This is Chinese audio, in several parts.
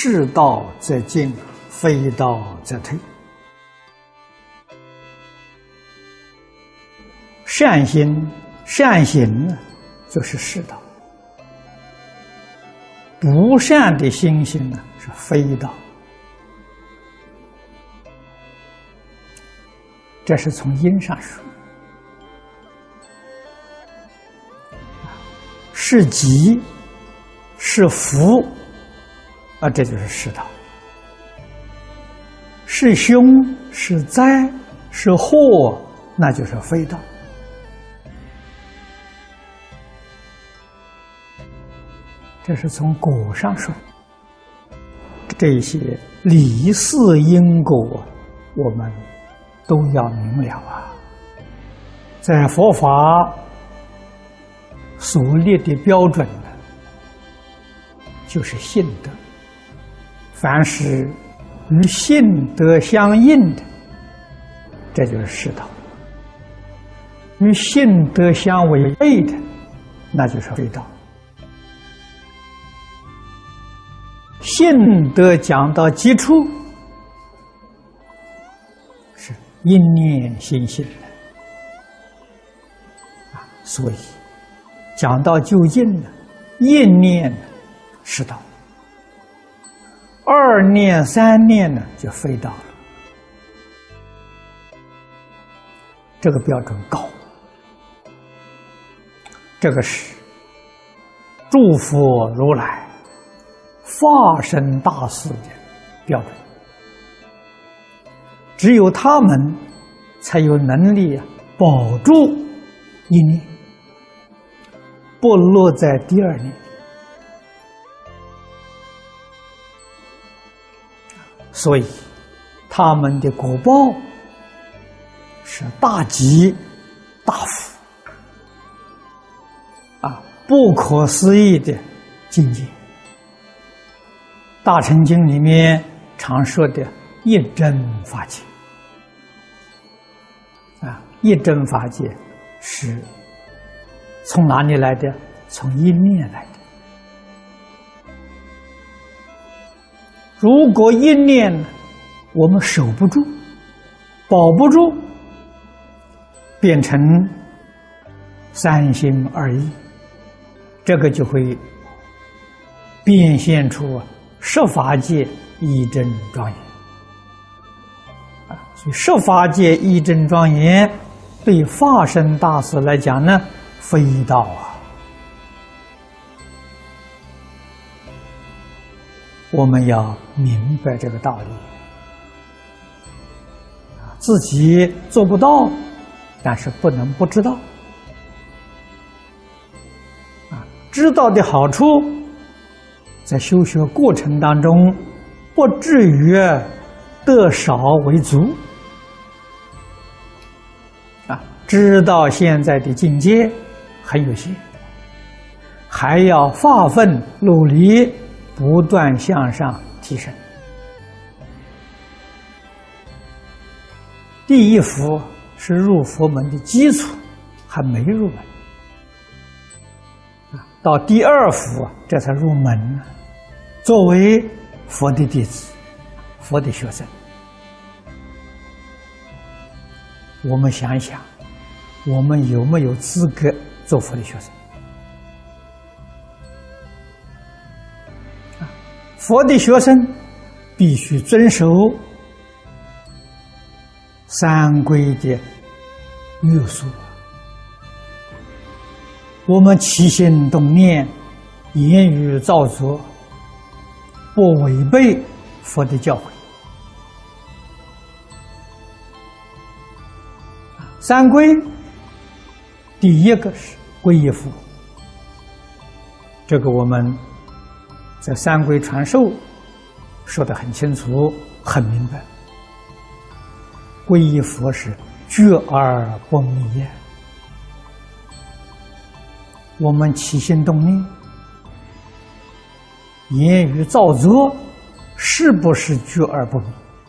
是道则进，非道则退。善心、善行呢，就是是道；不善的心行呢，是非道。这是从因上说，是吉是福啊，这就是是道；是凶是灾是祸，那就是非道。这是从果上说，这些理事因果，我们都要明了啊。在佛法所列的标准呢，就是信德。凡是与信德相应的，这就是是道；与信德相违背的，那就是非道。信德讲到基础，是因念心性的所以讲到究竟呢，一念是道，二念三念呢就非道了。这个标准高，这个是诸佛如来化身大士的标准，只有他们才有能力保住一念，不落在第二念。所以他们的果报是大吉大福不可思议的境界。大乘经里面常说的一真法界一真法界是从哪里来的？从一念来的。如果一念我们守不住、保不住，变成三心二意，这个就会变现出十法界一真庄严所以十法界一真庄严对化身大士来讲呢，非道我们要明白这个道理自己做不到，但是不能不知道知道的好处，在修学过程当中不至于得少为足知道现在的境界很有限，还要发奋努力，不断向上提升。第一福是入佛门的基础，还没入门到第二福这才入门作为佛的弟子、佛的学生，我们想一想，我们有没有资格做佛的学生？佛的学生必须遵守三规的约束，我们起心动念、言语造作，不违背佛的教诲。三规，第一个是皈依佛，这个我们在三规传授说得很清楚、很明白。皈依佛是觉而不迷我们起心动念、言语造作，是不是觉而不迷？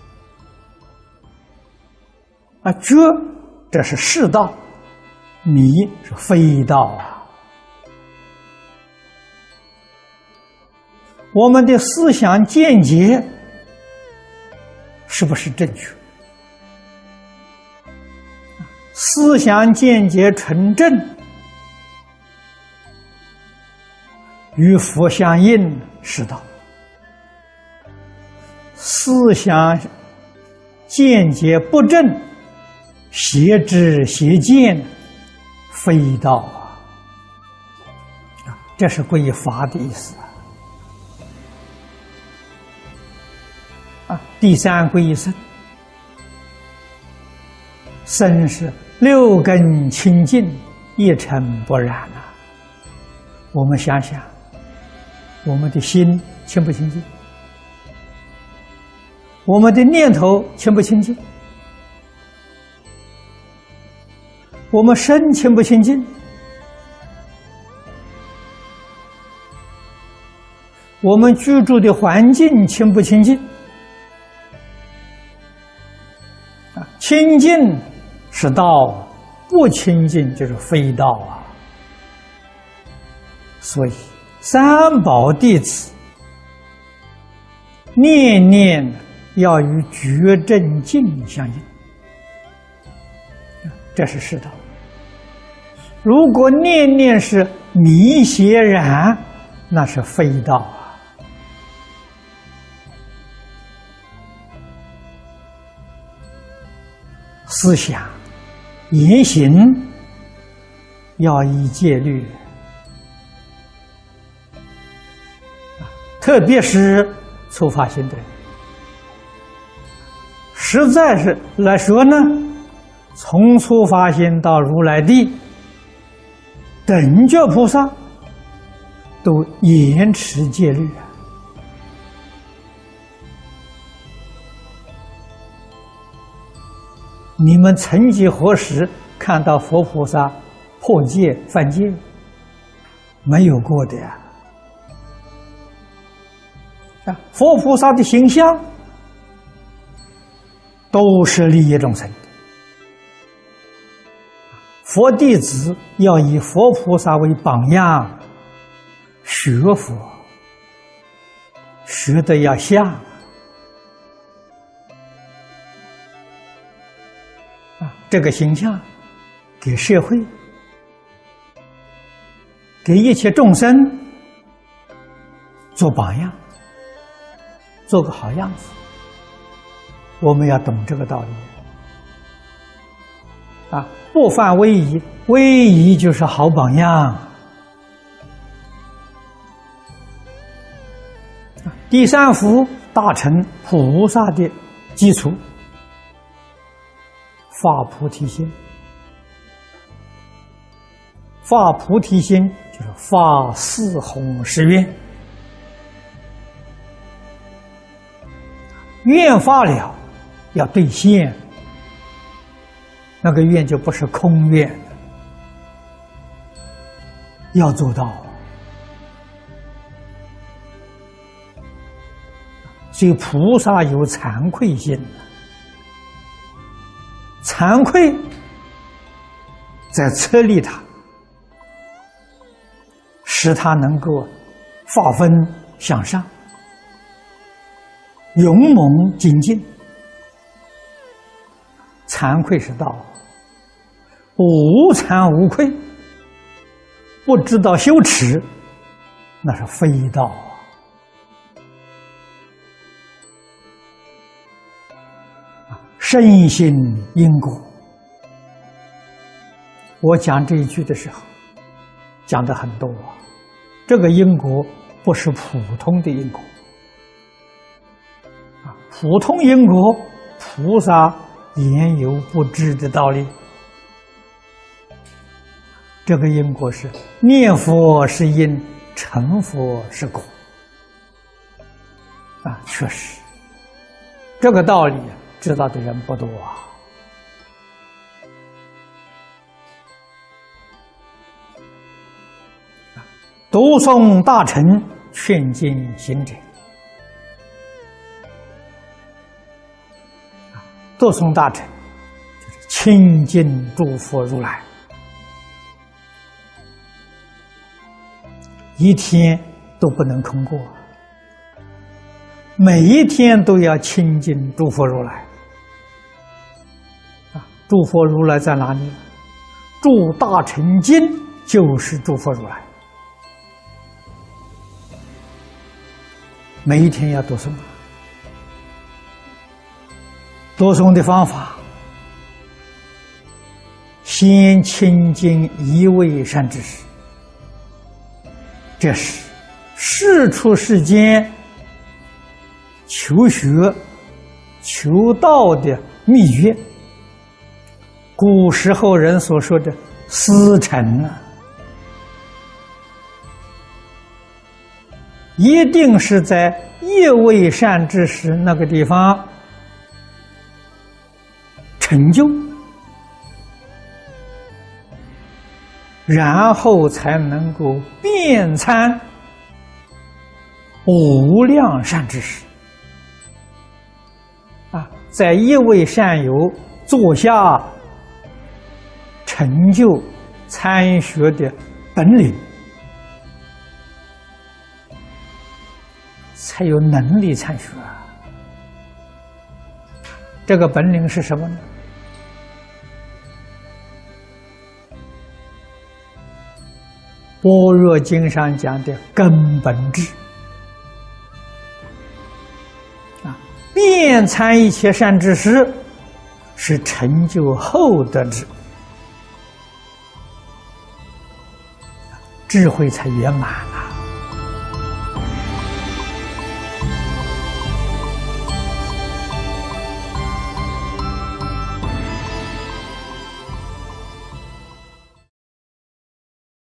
觉这是是道，迷是非道我们的思想见解是不是正确？思想见解纯正，与佛相应是道；思想见解不正，邪知邪见，非道啊！这是归法的意思啊。第三归身，身是六根清净，一尘不染啊。我们想想，我们的心清不清净？我们的念头清不清净？我们身清不清净？我们居住的环境清不清净？清净是道，不清净就是非道啊。所以三宝弟子念念要与觉正境相应，这是世道。如果念念是迷邪染，那是非道啊。思想言行要依戒律，特别是初发心的人，实在是来说呢，从初发心到如来地，等觉菩萨都严持戒律啊。你们曾几何时看到佛菩萨破戒犯戒？没有过的呀。佛菩萨的形象都是利益众生的，佛弟子要以佛菩萨为榜样，学佛，学的要像。这个形象给社会，给一切众生做榜样，做个好样子。我们要懂这个道理啊！不犯威仪，威仪就是好榜样。第三福大乘菩萨的基础，发菩提心。发菩提心就是发四弘誓愿，愿发了要兑现，那个愿就不是空愿，要做到。所以菩萨有惭愧心，惭愧在策力他，使他能够发奋向上，勇猛精进。惭愧是道，无惭无愧，不知道羞耻，那是非道。深信因果，我讲这一句的时候讲的很多啊。这个因果不是普通的因果啊，普通因果菩萨言有不知的道理。这个因果是念佛是因，成佛是果啊，确实这个道理知道的人不多啊。读诵大乘劝进行者，读诵大乘就是亲近诸佛如来，一天都不能空过， 每一天都要亲近诸佛如来。诸佛如来在哪里？住大乘经就是诸佛如来。每一天要读诵，读诵的方法，先亲近一位善知识，这是世出世间求学求道的秘诀。古时候人所说的师承啊，一定是在一位善知识那个地方成就，然后才能够遍参无量善知识。在一位善友座下成就参学的本领，才有能力参学啊。这个本领是什么呢？般若经上讲的根本智遍参一切善知识，是成就后得智，智慧才圆满啊。